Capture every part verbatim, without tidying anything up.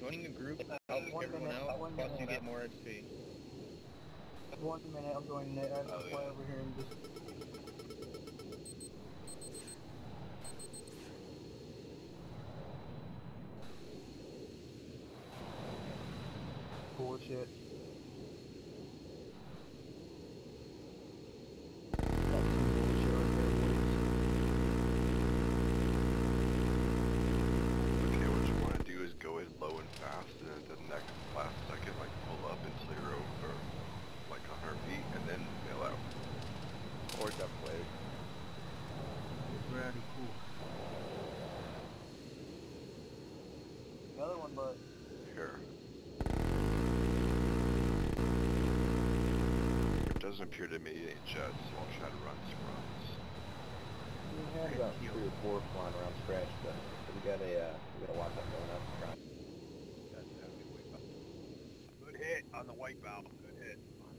Joining a group helps one everyone minute, out, one plus minute. you get more X P. One minute, I'm joining it. I have to Oh, fly yeah. over here and just... Bullshit. That's some bullshit right there, boys. Okay, what you want to do is go in low and fast, and at the next last second, like pull up until you're over like one hundred feet, and then mail out. Or duck wave. Very cool. Another one, but... Here. It doesn't appear to me any jets, so I'll try to run some runs. We had about three or four flying around scratch, but we got a uh, we got a lock up going up. Good hit on the wipeout. Good hit.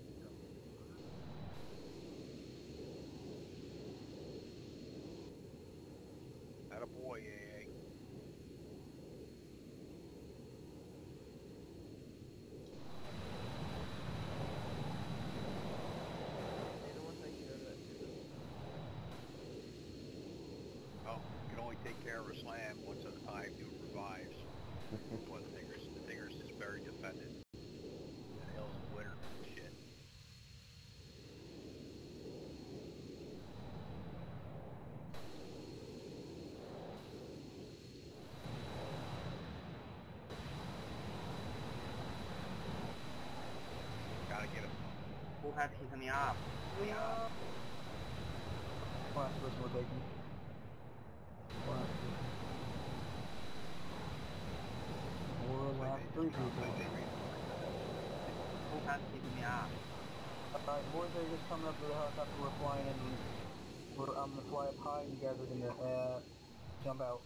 Atta boy, A A. Oh, you can only take care of a slam once at a time till it revives. One fingers, the fingers is very defended. The hell's a winner. Shit. Gotta get him. Who had his me up? Me up. Last person we're taking. Last person. Or last three people. Who had his me up? Alright, boys are just coming up to the helicopter we're flying in. We're, I'm gonna fly up high and you guys are gonna uh, jump out.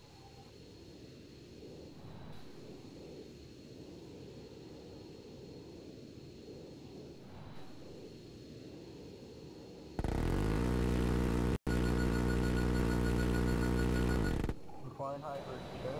We're flying high first, okay?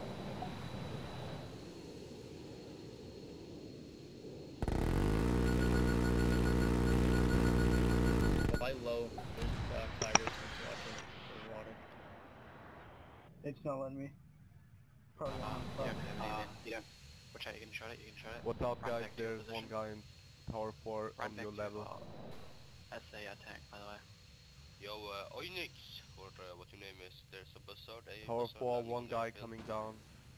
Fly low. There's uh, fighters watching the water. It's not letting me. Probably Uh, on the yeah, front. uh, yeah. Watch out, you can shot it, you can shot it. What's up, Run guys? back to your There's one position. guy in Tower four Run on back your to level. uh, S A attack, by the way. Yo, uh, Oynix, or uh, what your name is, there's a buzzard, a Tower buzzard four, landing one on the guy airfield. coming down.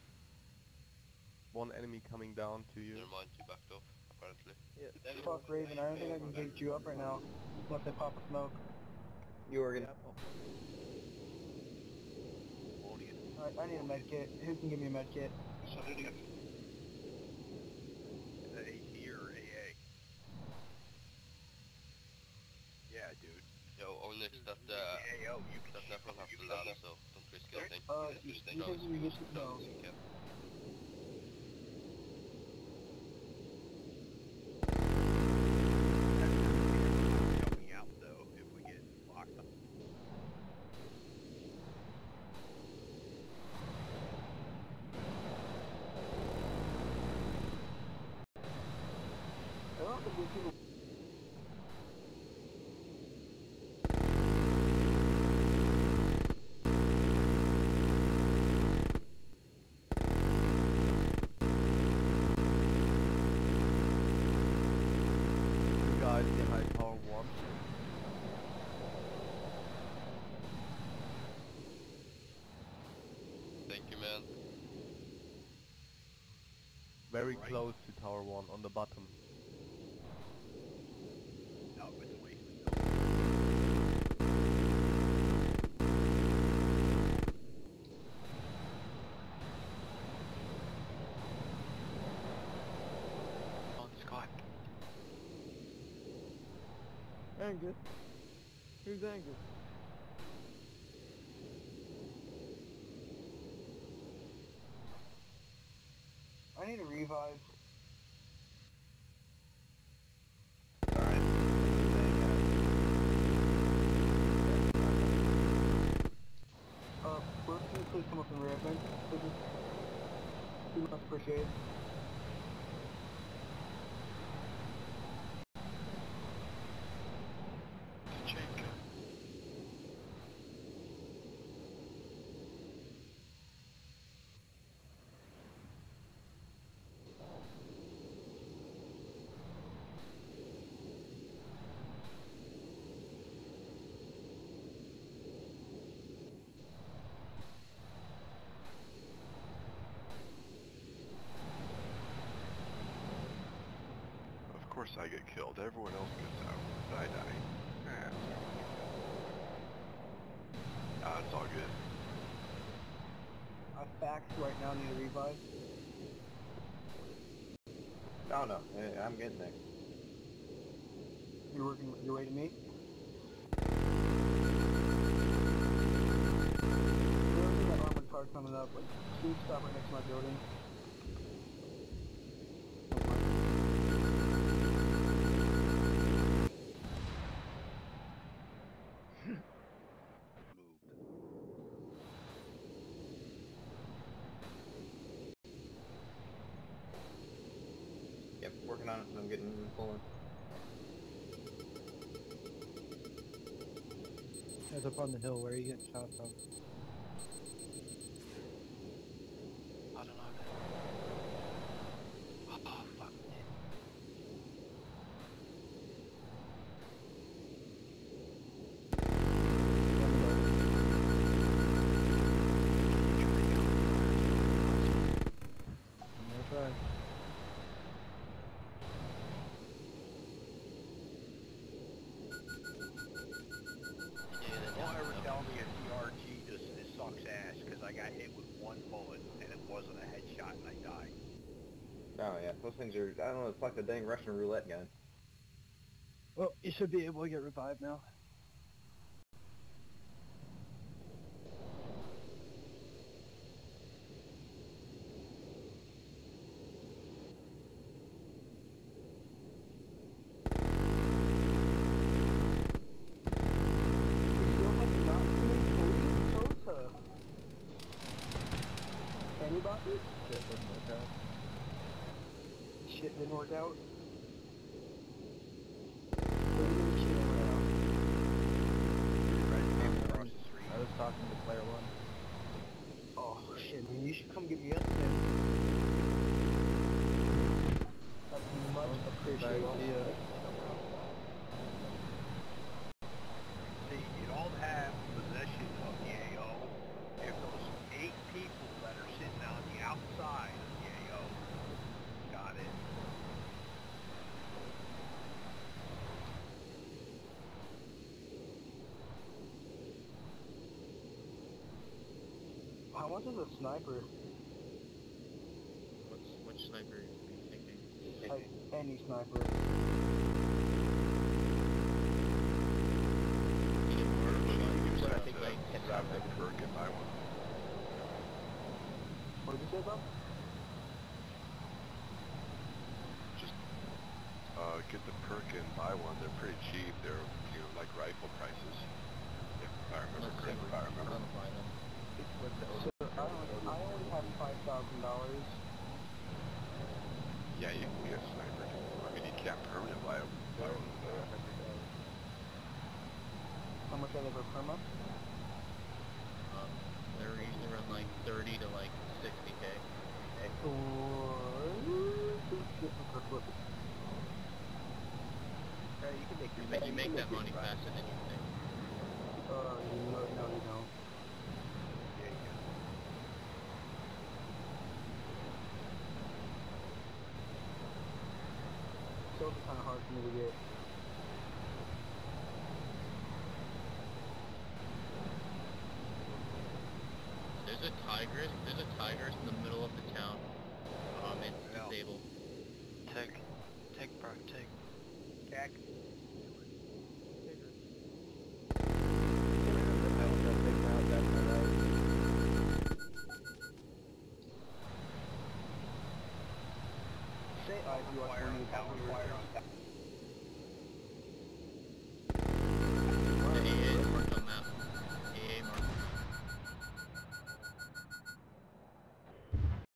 One enemy coming down to you. Never mind, you backed off, apparently. Fuck Raven, I don't think I can get you up right now. Unless I pop a smoke. You are gonna. Alright, I need a med kit. Who can give me a med kit? Is that A T or A A? Yeah, dude. Yo, Oynix, that, uh, A O, you can that never will have to land, so don't risk anything. Uh, Just you, stay you down think as you can smooth get as to, no. you can. Jumping out though, if we get locked up. I don't think these people... Two guys behind Tower one. Thank you, man. Very Right. close to Tower one on the bottom. No, but the way. On Scott. Angus? Who's Angus? I need a revive. Uh, Brooke, can you please come up and rear me? Please. Be much appreciated. course I get killed. Everyone else gets out. But I die. Ah, ah, it's all good. I fax right now need a revive. No, no, eh, I'm getting there. You're working, you're ready to meet? There's an armored car coming up, like, two stop right next to my building. Yep, working on it. I'm getting pulling. Guys up on the hill, where are you getting shot from? I don't know. Oh, fuck. That's right. Don't ever tell me a T R G just it sucks ass, because I got hit with one bullet, and it wasn't a headshot, and I died. Oh yeah, those things are, I don't know, it's like the dang Russian roulette gun. Well, you should be able to get revived now. Anybody? Shit, didn't work out. Shit didn't work out. I was talking to player one. Oh shit, man, you should come get me up then. That'd be much appreciated. idea. See, you don't have possession of the A O if those eight people that are sitting on the outside of the A O got it. How much is a sniper? What's, which sniper are you thinking? Like, any sniper. But I think to like ten have rounds the every- perk and buy one. What did you say, bro? Just uh, get the perk and buy one. They're pretty cheap. They're, you know, like rifle prices. If I remember correctly. If I remember. So, I only, I only have five thousand dollars. Yeah, you can get a sniper. I mean, you can't permanent buy them. Buy one. How much are they for per month? Um, they're usually around like thirty to like sixty K. Yeah, you can make You your make, you make that money faster than you think. Uh, no, no, you don't. Yeah, you got Those are kind of hard for me to get. There's a tigress, there's a tigress in the middle of the town. Um, it's Yeah. disabled. Take, take bro, take. Jack. Say I do Fire want on to tower, fire on